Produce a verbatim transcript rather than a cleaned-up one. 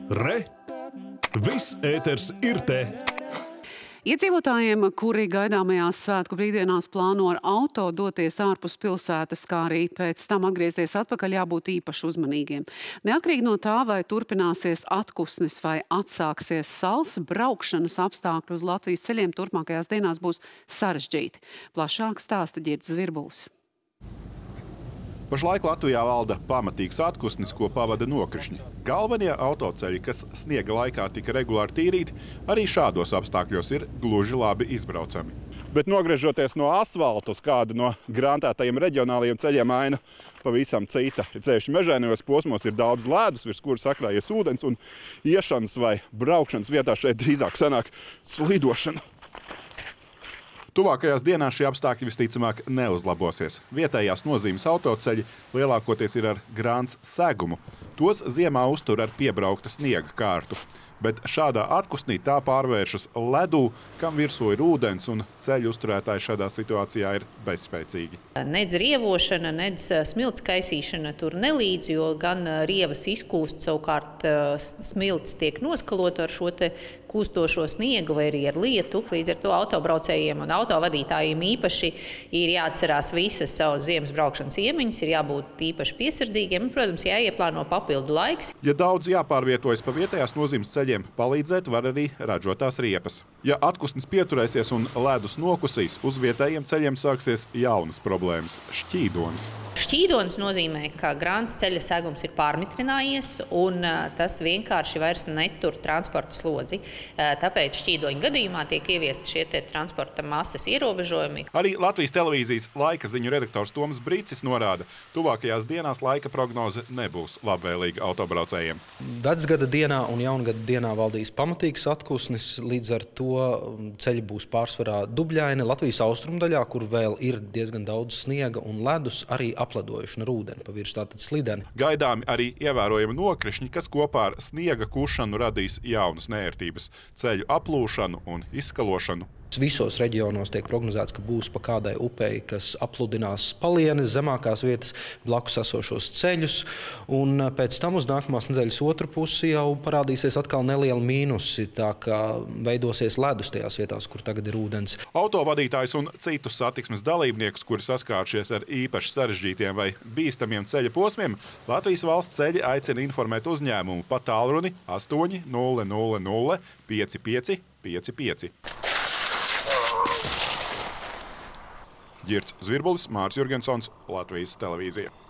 Re! Viss ēters ir te! Iedzīvotājiem, kuri gaidāmajās svētku brīvdienās plāno ar auto doties ārpus pilsētas, kā arī pēc tam atgriezties atpakaļ, jābūt īpaši uzmanīgiem. Neatkarīgi no tā, vai turpināsies atkusnis vai atsāksies sals, braukšanas apstākļi uz Latvijas ceļiem turpmākajās dienās būs sarežģīti. Plašāk stāsta Ģirds Zvirbulis. Pašlaik Latvijā valda pamatīgs atkusnis, ko pavada nokrišņi. Galvenie autoceļi, kas sniega laikā tika regulāri tīrīti, arī šādos apstākļos ir gluži labi izbraucami. Bet nogriežoties no asfalta uz kādu no grantētajiem reģionālajiem ceļiem, aina pavisam cita. Ceļš mežainajos posmos ir daudz ledus, virs kuras sakrājies ūdens, un iešanas vai braukšanas vietā šeit drīzāk sanāk slidošana. Tuvākajās dienās šie apstākļi visticamāk neuzlabosies. Vietējās nozīmes autoceļi lielākoties ir ar grāns segumu. Tos ziemā uztur ar piebraukta sniega kārtu. Bet šādā atkusnī tā pārvēršas ledū, kam virsū ir ūdens, un ceļu uzturētāji šādā situācijā ir bezspēcīgi. Nedz rievošana, nedz smilts kaisīšana tur nelīdz, jo gan rievas izkūst, savukārt smilts tiek noskalot ar šo te kūstošo sniegu vai arī ar lietu. Līdz ar to autobraucējiem un autovadītājiem īpaši ir jāatcerās visas savas ziemas braukšanas iemiņas, ir jābūt īpaši piesardzīgiem un, protams, jāieplāno papildu laiks. Ja daudz jāpārvietojas pa vietējās nozīmes ceļiem, palīdzēt var arī ražotās riepas. Ja atkusnis pieturēsies un ledus nokusīs, uz vietējiem ceļiem sāksies jaunas problēmas – šķīdonis. Šķīdonis nozīmē, ka grāns ceļa segums ir pārmitrinājies un tas vienkārši vairs netur transporta slodzi. Tāpēc šķīdoņa gadījumā tiek ieviesti šie te transporta masas ierobežojumi. Arī Latvijas televīzijas laika ziņu redaktors Toms Brīcis norāda, tuvākajās dienās laika prognoze nebūs labvēlīga autobraucējiem. Vecgada dienā un jaungada dienā valdīs pamatīgs atkusnis, līdz ar to ceļi būs pārsvarā dubļaini. Latvijas austrumdaļā, kur vēl ir diezgan daudz sniega un ledus, arī apledojuši ar ūdeni pa virsmu, tātad slideni. Gaidāmi arī ievērojami nokrišņi, kas kopā ar sniega kušanu radīs jaunas neērtības, ceļu aplūšanu un izskalošanu. Visos reģionos tiek prognozēts, ka būs pa kādai upei, kas apludinās palienes, zemākās vietas, blakus esošos ceļus, un pēc tam uz nākamās nedēļas otru pusi jau parādīsies atkal nelieli mīnusi, tā kā veidosies ledus tajās vietās, kur tagad ir ūdens. Autovadītājus un citus satiksmes dalībniekus, kuri saskāršies ar īpaši sarežģītiem vai bīstamiem ceļa posmiem, Latvijas valsts ceļi aicina informēt uzņēmumu pa tālruni astoņi nulle nulle nulle pieci pieci pieci pieci. Ģirds Zvirbulis, Māris Jurgensons, Latvijas televīzija.